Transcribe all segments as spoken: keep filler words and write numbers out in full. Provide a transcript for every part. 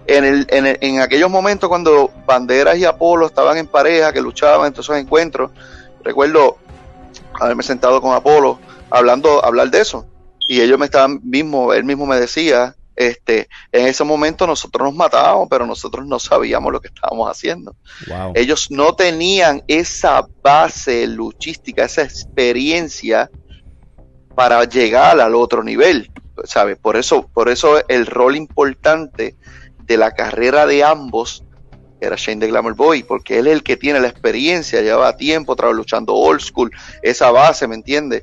en, el, en, el, en aquellos momentos cuando Banderas y Apolo estaban en pareja, que luchaban en todos esos encuentros, recuerdo haberme sentado con Apolo hablando, hablar de eso, y ellos me estaban mismo, él mismo me decía, este, en ese momento nosotros nos matábamos, pero nosotros no sabíamos lo que estábamos haciendo. Wow. Ellos no tenían esa base luchística, esa experiencia para llegar al otro nivel, ¿sabes? Por eso, por eso el rol importante de la carrera de ambos era Shane the Glamour Boy, porque él es el que tiene la experiencia, lleva tiempo luchando old school, esa base, ¿me entiendes?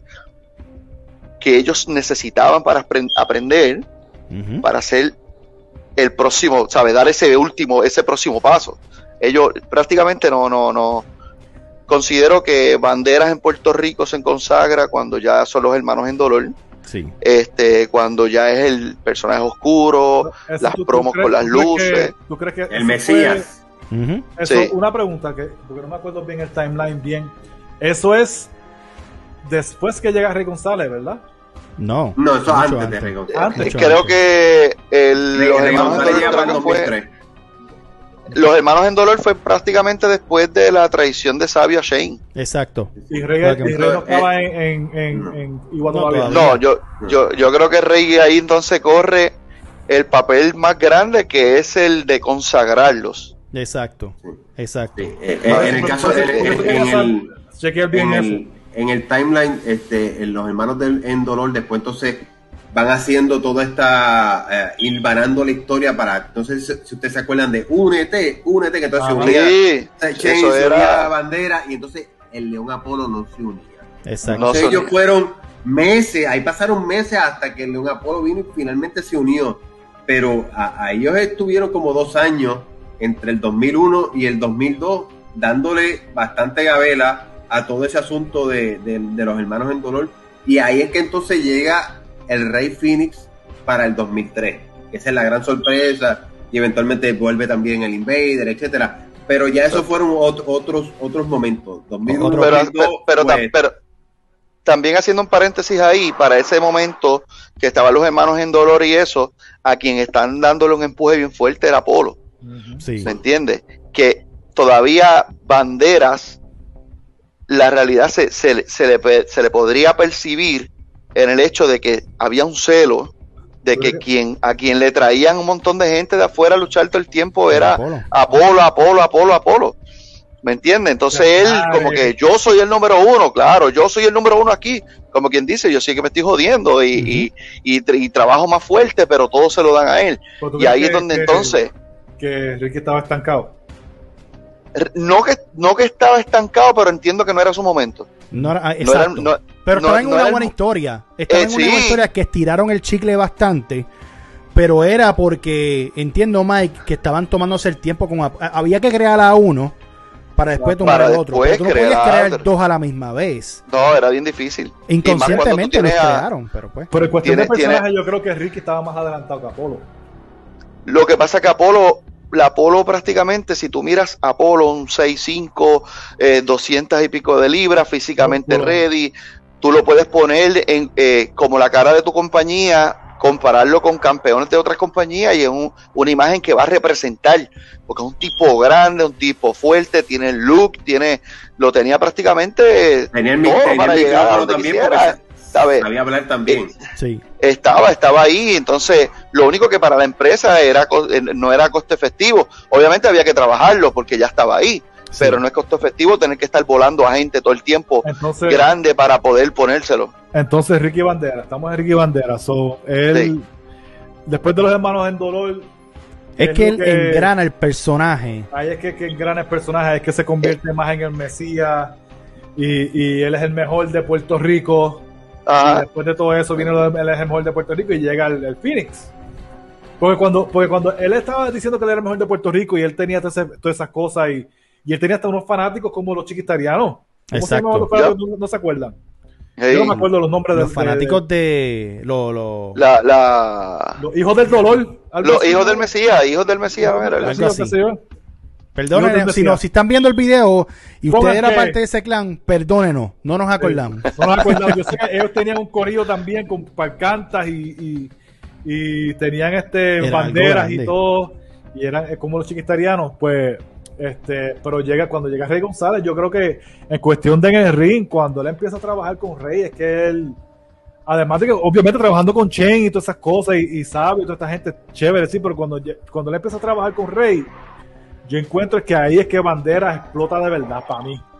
Que ellos necesitaban para aprender, uh-huh. para hacer el próximo, ¿sabes? Dar ese último, ese próximo paso. Ellos prácticamente no, no, no. Considero que Banderas en Puerto Rico se consagra cuando ya son los hermanos en dolor. Sí. Este, cuando ya es el personaje oscuro, eso, las tú, promos tú crees, con las luces. Que, ¿Tú crees que el Mesías? Fue, uh-huh. Eso, sí. Una pregunta, que porque no me acuerdo bien el timeline bien. Eso es después que llega Rey González, ¿verdad? No. No, eso antes, antes de Rey González. Antes. Creo antes. que el, Rey, los, Rey hermanos González en dolor fue, los hermanos en dolor fue prácticamente después de la traición de Sabio a Shane. Exacto. Y Rey, y Rey no estaba en, en, en, en igual no, todavía. No, yo, yo, yo creo que Rey ahí entonces corre el papel más grande, que es el de consagrarlos. Exacto, exacto. Sí. Eh, eh, en el caso de, en, en, el, en, el, en el timeline, este, los hermanos del en dolor después entonces van haciendo toda esta eh, hilvanando la historia para, entonces si ustedes se acuerdan de únete, únete, que entonces ah, se unía, sí, Shane, eso se era unía a la bandera y entonces el León Apolo no se unía. Exacto. Entonces no ellos fueron meses, ahí pasaron meses hasta que el León Apolo vino y finalmente se unió, pero a, a ellos estuvieron como dos años entre el dos mil uno y el dos mil dos dándole bastante gabela a todo ese asunto de, de, de los hermanos en dolor, y ahí es que entonces llega el Rey Fénix para el dos mil tres. Esa es la gran sorpresa, y eventualmente vuelve también el Invader, etcétera. Pero ya esos fueron ot- otros otros momentos. dos mil uno, pero, dos mil dos, pero, pues, pero, pero también haciendo un paréntesis ahí, para ese momento que estaban los hermanos en dolor y eso, a quien están dándole un empuje bien fuerte era Apolo. Sí. ¿Me entiendes? Que todavía Banderas, la realidad se, se, se, le, se le podría percibir en el hecho de que había un celo de que quien a quien le traían un montón de gente de afuera a luchar todo el tiempo era Apolo, Apolo, Apolo, Apolo, Apolo. ¿Me entiendes? Entonces él como que yo soy el número uno, claro, yo soy el número uno aquí, como quien dice, yo sí que me estoy jodiendo y, uh-huh. y, y, y trabajo más fuerte, pero todo se lo dan a él. Y ahí que, es donde que, entonces... Que Ricky estaba estancado. No que, no que estaba estancado, pero entiendo que no era su momento. No era, exacto. No era, no, pero estaba no, en una no buena el... historia. Estaba eh, en una sí. buena historia que estiraron el chicle bastante. Pero era porque, entiendo, Mike, que estaban tomándose el tiempo. Con, había que crear a uno para después tomar al otro. Pero tú no podías crear dos a la misma vez. No, era bien difícil. Inconscientemente los crearon, pero pues. Pero en cuestión tiene, de personaje, tiene... yo creo que Ricky estaba más adelantado que Apolo. Lo que pasa es que Apolo, la Apolo prácticamente, si tú miras Apolo, un seis cinco, eh, doscientas y pico de libras, físicamente no, ready, tú lo puedes poner en eh, como la cara de tu compañía, compararlo con campeones de otras compañías y es un, una imagen que va a representar, porque es un tipo grande, un tipo fuerte, tiene el look, tiene, lo tenía prácticamente tenía el, todo tenía para el llegar a donde quisiera. ¿Sabes? Sabía hablar también. Sí. Estaba, estaba ahí, entonces lo único que para la empresa era no era costo efectivo. Obviamente había que trabajarlo porque ya estaba ahí, sí. pero no es costo efectivo tener que estar volando a gente todo el tiempo entonces, grande para poder ponérselo. Entonces Ricky Bandera, estamos en Ricky Bandera, so, él, sí. después de los hermanos en dolor, es que él que, engrana el personaje. Ahí es que, que engrana el personaje, es que se convierte eh. más en el Mesías y, y él es el mejor de Puerto Rico. Y después de todo eso viene el mejor de Puerto Rico y llega el, el Fénix. Porque cuando, porque cuando él estaba diciendo que él era el mejor de Puerto Rico y él tenía todas esas, todas esas cosas y, y él tenía hasta unos fanáticos como los chiquitarianos. ¿Cómo se llaman los fanáticos? No, no se acuerdan. Hey. Yo no me acuerdo los nombres los de los fanáticos de, de lo, lo... La, la... los hijos del dolor. Los hijos del Mesías, hijos del Mesías. Perdónenos, si, no, si están viendo el video y usted era que... parte de ese clan, perdónenos, no nos acordamos. Sí, no nos acordamos. Yo sé que ellos tenían un corrido también con parcantas y, y, y tenían este era banderas y todo. y eran como los chiquitarianos, pues, este, pero llega, cuando llega Rey González, yo creo que en cuestión de en el ring, cuando él empieza a trabajar con Rey, es que él, además de que obviamente trabajando con Chen y todas esas cosas, y, y Sabio y toda esta gente, chévere, sí, pero cuando, cuando él empieza a trabajar con Rey, yo encuentro que ahí es que Banderas explota de verdad para mí.